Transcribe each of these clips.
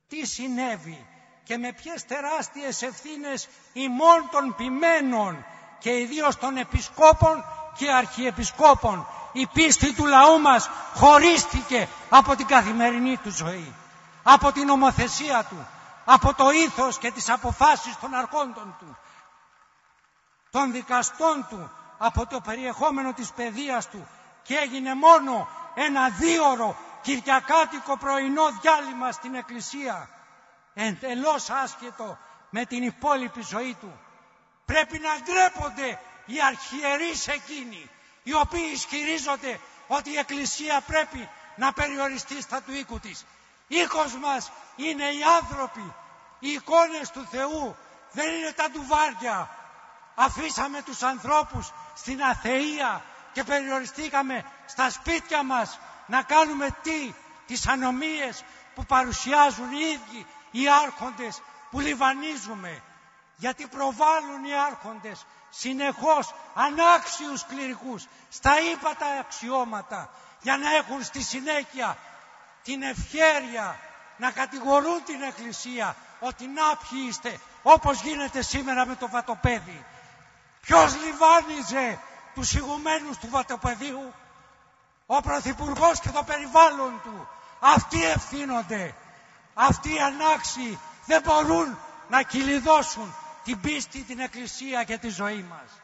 τι συνέβη και με ποιες τεράστιες ευθύνες ημών των ποιμένων και ιδίως των επισκόπων και αρχιεπισκόπων η πίστη του λαού μας χωρίστηκε από την καθημερινή του ζωή, από την ομοθεσία του, από το ήθος και τις αποφάσεις των αρχόντων του, των δικαστών του, από το περιεχόμενο της παιδείας του, και έγινε μόνο ένα 2ωρο κυριακάτικο πρωινό διάλειμμα στην εκκλησία, εντελώς άσχετο με την υπόλοιπη ζωή του. Πρέπει να ντρέπονται οι αρχιερείς εκείνοι οι οποίοι ισχυρίζονται ότι η εκκλησία πρέπει να περιοριστεί στα του οίκου της. Οίκος μας είναι οι άνθρωποι, οι εικόνες του Θεού, δεν είναι τα ντουβάρια. Αφήσαμε τους ανθρώπους στην αθεία και περιοριστήκαμε στα σπίτια μας να κάνουμε τις ανομίες που παρουσιάζουν οι ίδιοι οι άρχοντες που λιβανίζουμε, γιατί προβάλλουν οι άρχοντες συνεχώς ανάξιους κληρικούς στα ύπατα αξιώματα για να έχουν στη συνέχεια την ευχέρεια να κατηγορούν την Εκκλησία ότι να ποιοι είστε, όπως γίνεται σήμερα με το βατοπέδι. Ποιος λιβάνιζε τους ηγουμένους του βατοπεδίου? Ο Πρωθυπουργός και το περιβάλλον του. Αυτοί ευθύνονται. Αυτοί οι ανάξιοι δεν μπορούν να κυλιδώσουν την πίστη, την Εκκλησία και τη ζωή μας.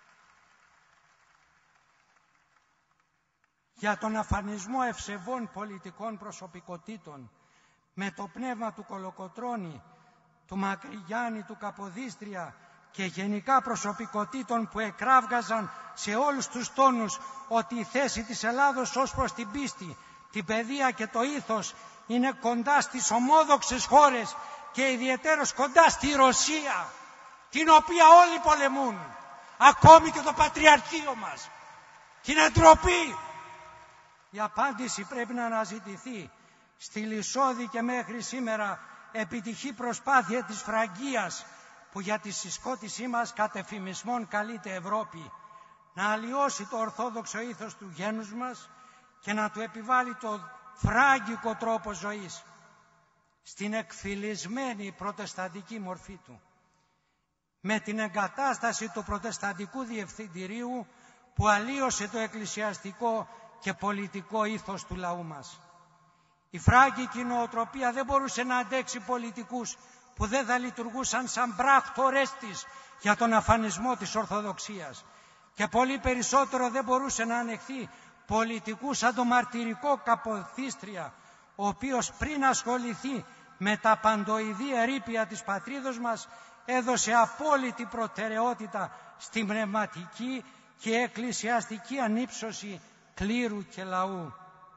Για τον αφανισμό ευσεβών πολιτικών προσωπικότητων με το πνεύμα του Κολοκοτρώνη, του Μακρυγιάννη, του Καποδίστρια και γενικά προσωπικότητων που εκράβγαζαν σε όλους τους τόνους ότι η θέση της Ελλάδος ως προς την πίστη, την παιδεία και το ήθος είναι κοντά στις ομόδοξες χώρες και ιδιαιτέρως κοντά στη Ρωσία, την οποία όλοι πολεμούν, ακόμη και το Πατριαρχείο μας. Και είναι ντροπή. Η απάντηση πρέπει να αναζητηθεί στη λυσώδη και μέχρι σήμερα επιτυχή προσπάθεια της Φραγκίας, που για τη συσκότησή μας κατ' εφημισμόν καλείται Ευρώπη, να αλλοιώσει το ορθόδοξο ήθος του γένους μας και να του επιβάλλει το φράγκικο τρόπο ζωής στην εκφυλισμένη προτεσταντική μορφή του, με την εγκατάσταση του προτεσταντικού διευθυντηρίου που αλλοίωσε το εκκλησιαστικό και πολιτικό ήθος του λαού μας. Η φράγκικη νοοτροπία δεν μπορούσε να αντέξει πολιτικούς που δεν θα λειτουργούσαν σαν πράκτορες της για τον αφανισμό της Ορθοδοξίας, και πολύ περισσότερο δεν μπορούσε να ανεχθεί πολιτικούς σαν το μαρτυρικό Καποδίστρια, ο οποίος πριν ασχοληθεί με τα παντοειδή ερείπια της πατρίδος μας έδωσε απόλυτη προτεραιότητα στην πνευματική και εκκλησιαστική ανύψωση κλήρου και λαού.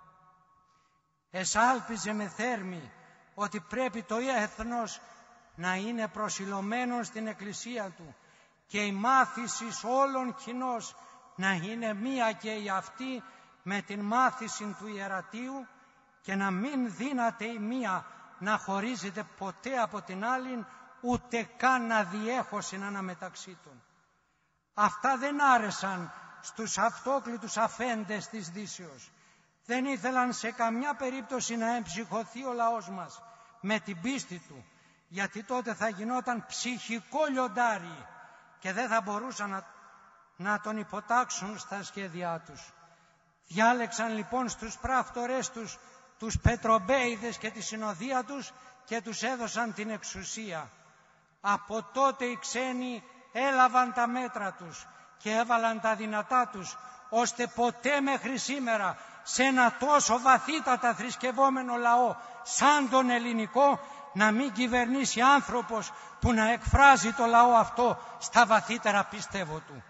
Εσάλπιζε με θέρμη ότι πρέπει το έθνος να είναι προσιλωμένο στην Εκκλησία του και η μάθηση όλων κοινώς να είναι μία και η αυτή με την μάθηση του ιερατείου και να μην δύναται η μία να χωρίζεται ποτέ από την άλλη, ούτε καν να διέχωσιν αναμεταξύ των. Αυτά δεν άρεσαν στους αυτόκλητους αφέντες της Δύσεως. Δεν ήθελαν σε καμιά περίπτωση να εμψυχωθεί ο λαός μας με την πίστη του, γιατί τότε θα γινόταν ψυχικό λιοντάρι και δεν θα μπορούσαν να τον υποτάξουν στα σχέδιά τους. Διάλεξαν λοιπόν στους πράκτορες τους Πετρομπέιδες και τη συνοδεία τους και τους έδωσαν την εξουσία. Από τότε οι ξένοι έλαβαν τα μέτρα τους και έβαλαν τα δυνατά τους, ώστε ποτέ μέχρι σήμερα σε ένα τόσο βαθύτατα θρησκευόμενο λαό σαν τον ελληνικό να μην κυβερνήσει άνθρωπος που να εκφράζει το λαό αυτό στα βαθύτερα πιστεύω του.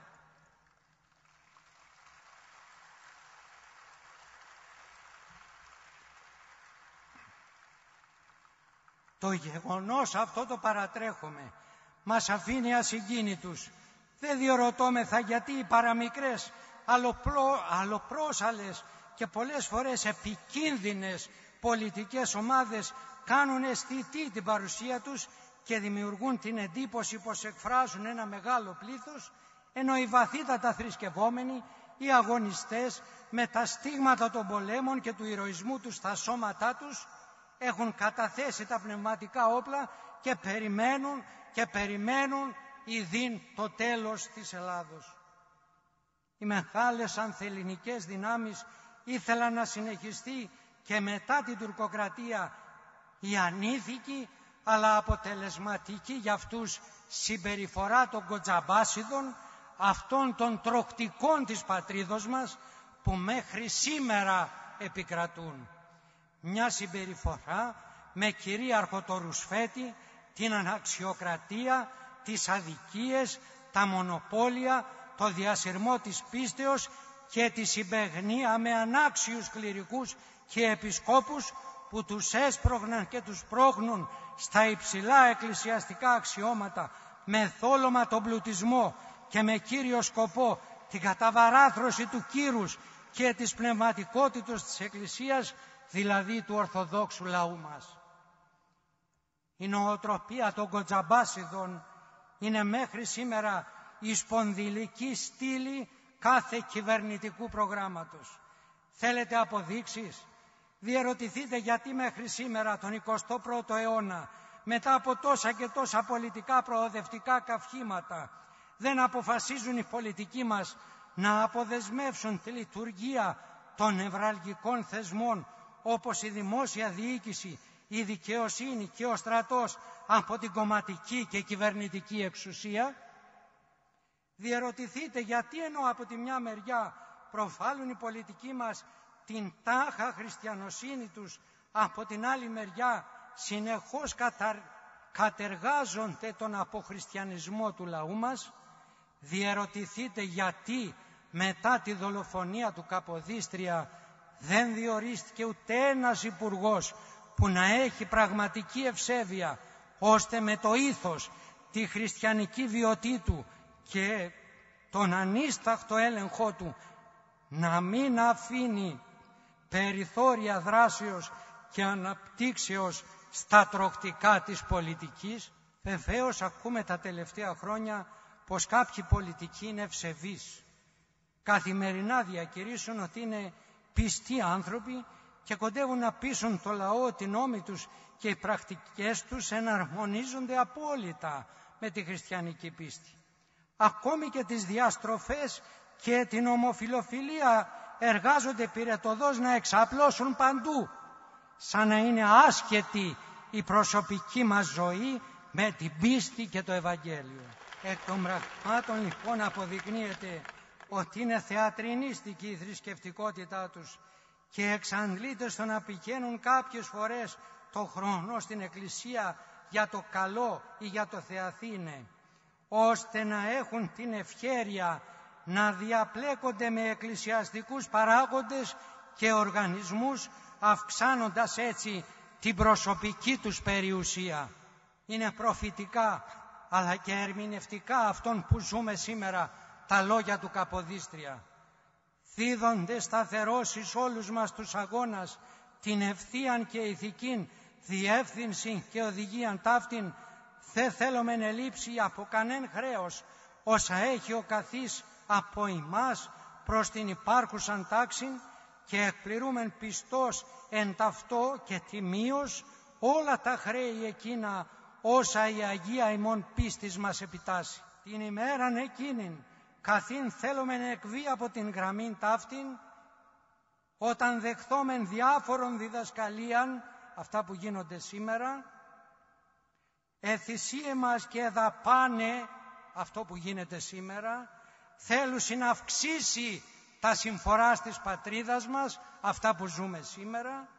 Το γεγονός αυτό το παρατρέχουμε, μας αφήνει ασυγκίνητους. Δεν διορωτώμεθα γιατί οι παραμικρές, αλλοπρόσαλες και πολλές φορές επικίνδυνες πολιτικές ομάδες κάνουν αισθητή την παρουσία τους και δημιουργούν την εντύπωση πως εκφράζουν ένα μεγάλο πλήθος, ενώ οι βαθύτατα θρησκευόμενοι, οι αγωνιστές με τα στίγματα των πολέμων και του ηρωισμού τους στα σώματά τους, έχουν καταθέσει τα πνευματικά όπλα και περιμένουν ιδίν το τέλος της Ελλάδος. Οι μεγάλες ανθελληνικές δυνάμεις ήθελαν να συνεχιστεί και μετά την τουρκοκρατία η ανήθικη αλλά αποτελεσματική για αυτούς συμπεριφορά των κοτζαμπάσιδων, αυτών των τροκτικών της πατρίδος μας που μέχρι σήμερα επικρατούν. Μια συμπεριφορά με κυρίαρχο το ρουσφέτη, την αναξιοκρατία, τις αδικίες, τα μονοπόλια, το διασυρμό της πίστεως και τη συμπαιγνία με ανάξιους κληρικούς και επισκόπους που τους έσπρωχναν και τους πρόχνουν στα υψηλά εκκλησιαστικά αξιώματα με θόλωμα τον πλουτισμό και με κύριο σκοπό την καταβαράθρωση του κύρους και της πνευματικότητας της Εκκλησίας, δηλαδή του Ορθοδόξου λαού μας. Η νοοτροπία των κοτζαμπάσιδων είναι μέχρι σήμερα η σπονδυλική στήλη κάθε κυβερνητικού προγράμματος. Θέλετε αποδείξεις? Διερωτηθείτε γιατί μέχρι σήμερα, τον 21ο αιώνα, μετά από τόσα και τόσα πολιτικά προοδευτικά καυχήματα, δεν αποφασίζουν οι πολιτικοί μας να αποδεσμεύσουν τη λειτουργία των νευραλγικών θεσμών όπως η δημόσια διοίκηση, η δικαιοσύνη και ο στρατός από την κομματική και κυβερνητική εξουσία. Διερωτηθείτε γιατί ενώ από τη μια μεριά προβάλλουν οι πολιτικοί μας την τάχα χριστιανοσύνη τους, από την άλλη μεριά συνεχώς κατεργάζονται τον αποχριστιανισμό του λαού μας. Διερωτηθείτε γιατί μετά τη δολοφονία του Καποδίστρια δεν διορίστηκε ούτε ένας υπουργός που να έχει πραγματική ευσέβεια, ώστε με το ήθος, τη χριστιανική βιωτή του και τον ανίσταχτο έλεγχό του να μην αφήνει περιθώρια δράσεως και αναπτύξεως στα τροκτικά της πολιτικής. Βεβαίως ακούμε τα τελευταία χρόνια πως κάποιοι πολιτικοί είναι ευσεβείς. Καθημερινά διακηρύσουν ότι είναι πιστοί άνθρωποι και κοντεύουν να πείσουν το λαό ότι οι νόμοι τους και οι πρακτικές τους εναρμονίζονται απόλυτα με τη χριστιανική πίστη. Ακόμη και τις διαστροφές και την ομοφιλοφιλία εργάζονται πυρετωδώς να εξαπλώσουν παντού, σαν να είναι άσχετη η προσωπική μας ζωή με την πίστη και το Ευαγγέλιο. Εκ των πραγμάτων λοιπόν αποδεικνύεται ότι είναι θεατρινίστικη η θρησκευτικότητά τους και εξαντλείται στο να πηγαίνουν κάποιες φορές το χρόνο στην εκκλησία για το καλό ή για το θεαθήνε, ώστε να έχουν την ευχέρεια να διαπλέκονται με εκκλησιαστικούς παράγοντες και οργανισμούς, αυξάνοντας έτσι την προσωπική τους περιουσία. Είναι προφητικά αλλά και ερμηνευτικά αυτών που ζούμε σήμερα τα λόγια του Καποδίστρια. Δίδονται σταθερός εις όλους μας τους αγώνας την ευθείαν και ηθικήν διεύθυνση και οδηγίαν ταύτην, δεν θέλουμε ελείψει από κανέν χρέος όσα έχει ο καθής από ημάς προς την υπάρχουσαν τάξην και εκπληρούμεν πιστός εν ταυτό και τιμίως όλα τα χρέη εκείνα όσα η Αγία ημών πίστης μας επιτάσσει. Την ημέραν εκείνην καθήν θέλομεν εκβεί από την γραμμήν ταύτην, όταν δεχθόμεν διάφορων διδασκαλίαν, αυτά που γίνονται σήμερα, εθυσίε μας και δαπάνε, αυτό που γίνεται σήμερα, θέλουσι να αυξήσει τα συμφοράς της πατρίδας μας, αυτά που ζούμε σήμερα,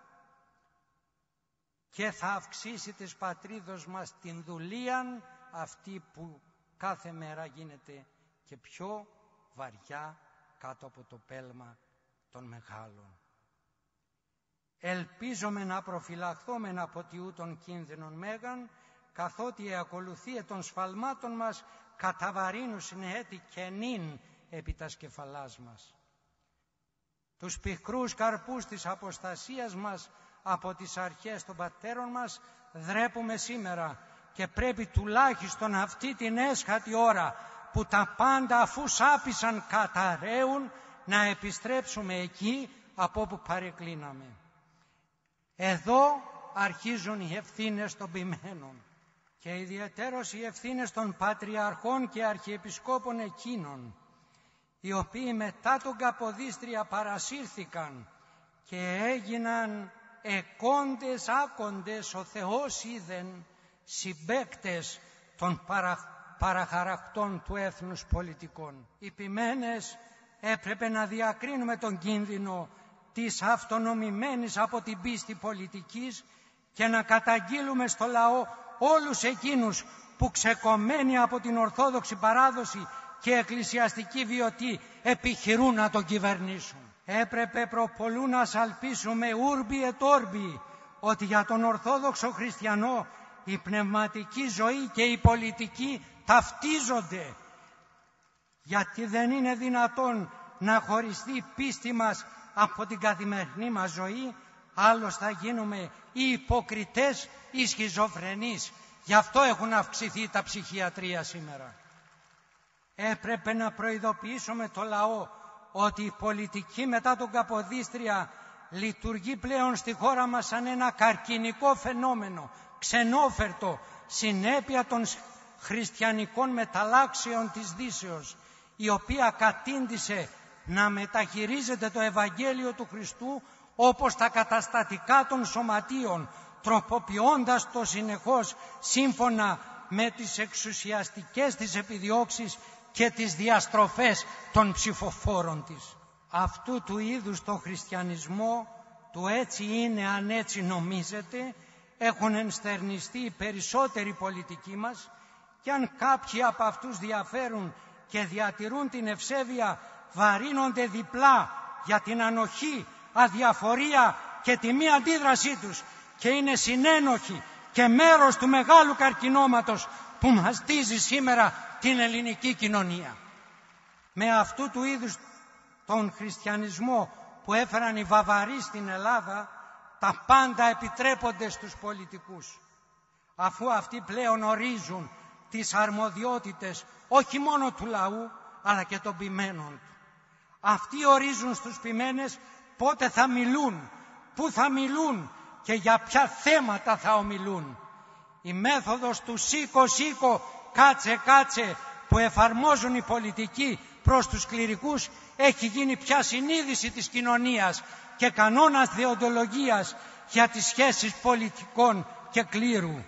και θα αυξήσει της πατρίδος μας την δουλείαν, αυτή που κάθε μέρα γίνεται και πιο βαριά κάτω από το πέλμα των μεγάλων. Ελπίζομαι να προφυλαχθόμεν από τιούτων κίνδυνων μέγαν, καθότι η ακολουθία των σφαλμάτων μας καταβαρύνουσιν έτη και νυν επί τα σκεφαλάς μας. Τους πικρούς καρπούς της αποστασίας μας από τις αρχές των πατέρων μας δρέπουμε σήμερα και πρέπει τουλάχιστον αυτή την έσχατη ώρα που τα πάντα αφού σάπισαν καταραίουν να επιστρέψουμε εκεί από όπου παρεκκλίναμε. Εδώ αρχίζουν οι ευθύνες των ποιμένων και ιδιαιτέρως οι ευθύνες των πατριαρχών και αρχιεπισκόπων εκείνων, οι οποίοι μετά τον Καποδίστρια παρασύρθηκαν και έγιναν εκόντες άκοντες, ο Θεός είδεν, συμπαίκτες των παραχαρακτών του έθνους πολιτικών. Οι ποιμένες έπρεπε να διακρίνουμε τον κίνδυνο της αυτονομημένης από την πίστη πολιτικής και να καταγγείλουμε στο λαό όλους εκείνους που ξεκομμένοι από την Ορθόδοξη παράδοση και εκκλησιαστική βιωτή επιχειρούν να τον κυβερνήσουν. Έπρεπε προπολού να σαλπίσουμε ούρμπι et orbi ότι για τον Ορθόδοξο Χριστιανό η πνευματική ζωή και η πολιτική ταυτίζονται, γιατί δεν είναι δυνατόν να χωριστεί η πίστη μας από την καθημερινή μας ζωή, άλλως θα γίνουμε οι υποκριτές, οι σχιζοφρενείς. Γι' αυτό έχουν αυξηθεί τα ψυχιατρία σήμερα. Έπρεπε να προειδοποιήσουμε το λαό ότι η πολιτική μετά τον Καποδίστρια λειτουργεί πλέον στη χώρα μας σαν ένα καρκινικό φαινόμενο, ξενόφερτο, συνέπεια των χριστιανικών μεταλλάξεων της Δύσεως, η οποία κατήντησε να μεταχειρίζεται το Ευαγγέλιο του Χριστού όπως τα καταστατικά των σωματείων, τροποποιώντας το συνεχώς σύμφωνα με τις εξουσιαστικές της επιδιώξεις και τις διαστροφές των ψηφοφόρων της. Αυτού του είδους το χριστιανισμό, του έτσι είναι αν έτσι νομίζετε, έχουν ενστερνιστεί οι περισσότεροι πολιτικοί μας, και αν κάποιοι από αυτούς διαφέρουν και διατηρούν την ευσέβεια, βαρύνονται διπλά για την ανοχή, αδιαφορία και τη μη αντίδρασή τους και είναι συνένοχοι και μέρος του μεγάλου καρκινώματος που μαστίζει σήμερα την ελληνική κοινωνία. Με αυτού του είδους τον χριστιανισμό που έφεραν οι Βαβαροί στην Ελλάδα, τα πάντα επιτρέπονται στους πολιτικούς, αφού αυτοί πλέον ορίζουν τις αρμοδιότητες όχι μόνο του λαού αλλά και των ποιμένων του. Αυτοί ορίζουν στους ποιμένες πότε θα μιλούν, πού θα μιλούν και για ποια θέματα θα ομιλούν. Η μέθοδος του σήκω, κάτσε που εφαρμόζουν οι πολιτικοί προς τους κληρικούς έχει γίνει πια συνείδηση της κοινωνίας και κανόνας δεοντολογίας για τις σχέσεις πολιτικών και κλήρου.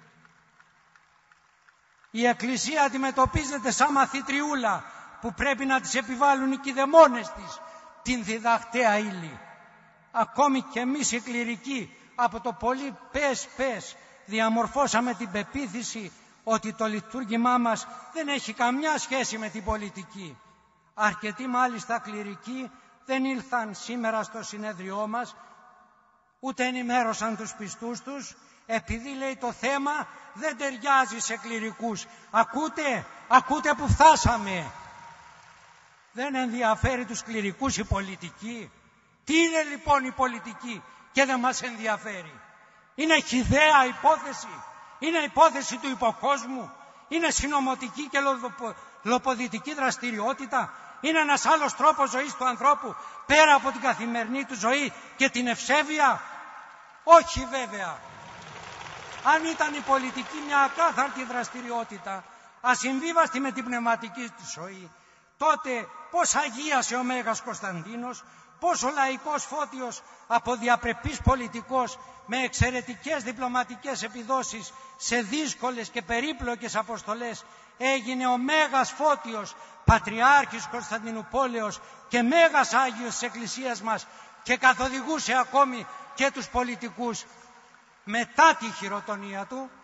Η Εκκλησία αντιμετωπίζεται σαν μαθητριούλα που πρέπει να της επιβάλλουν οι κηδεμόνες της την διδαχτέα ύλη. Ακόμη και εμείς οι κληρικοί από το πολύ πες διαμορφώσαμε την πεποίθηση ότι το λειτουργήμά μας δεν έχει καμιά σχέση με την πολιτική. Αρκετοί μάλιστα κληρικοί δεν ήλθαν σήμερα στο συνέδριό μας, ούτε ενημέρωσαν τους πιστούς τους, επειδή λέει το θέμα δεν ταιριάζει σε κληρικούς. Ακούτε που φτάσαμε. Δεν ενδιαφέρει τους κληρικούς η πολιτική. Τι είναι λοιπόν η πολιτική και δεν μας ενδιαφέρει? Είναι χυδαία υπόθεση, είναι υπόθεση του υποκόσμου, είναι συνωμοτική και λοποδυτική δραστηριότητα, είναι ένας άλλος τρόπος ζωής του ανθρώπου πέρα από την καθημερινή του ζωή και την ευσέβεια? Όχι βέβαια. Αν ήταν η πολιτική μια ακάθαρτη δραστηριότητα, ασυμβίβαστη με την πνευματική της ζωή, τότε πώς αγίασε ο Μέγας Κωνσταντίνος, πώς ο λαϊκός Φώτιος από διαπρεπής πολιτικός με εξαιρετικές διπλωματικές επιδόσεις σε δύσκολες και περίπλοκες αποστολές έγινε ο Μέγας Φώτιος, Πατριάρχης Κωνσταντινουπόλεως και Μέγας Άγιος της Εκκλησίας μας και καθοδηγούσε ακόμη και τους πολιτικούς μετά τη χειροτονία του.